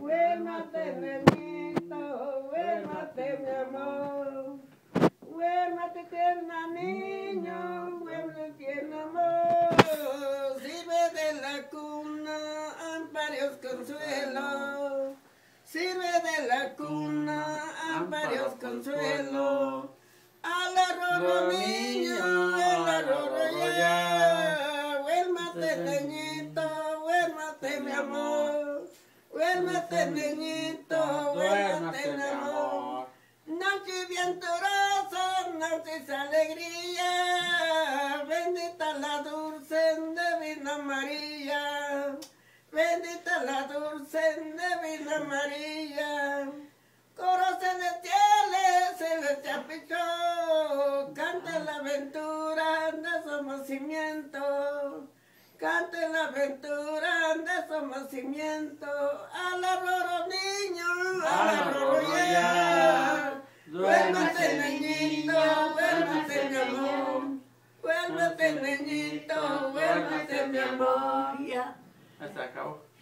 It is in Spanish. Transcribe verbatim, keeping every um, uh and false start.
Duérmate, nenito, duérmate, mi amor. Duérmate, tierna niño, duérmate, tierna amor. Sirve de la cuna, amparios consuelo. Sirve de la cuna, amparios consuelo. Al arroyo niño, al arroyo ya. Duérmate, niñito, duérmate, mi amor. Duérmate, niñito, duérmate, mi amor. Noche venturosa, noche de alegría. Bendita la dulce Divina María. Bendita la dulce Divina María. Coros celestiales, celestial pichó. Canta la aventura de su nacimiento. Cante la aventura de su nacimiento. Al arroyo niño, al arroyo ya. Duérmate, niñito, duérmate, mi amor. Duérmate, niñito, duérmate, mi amor. Ya. Se acabó.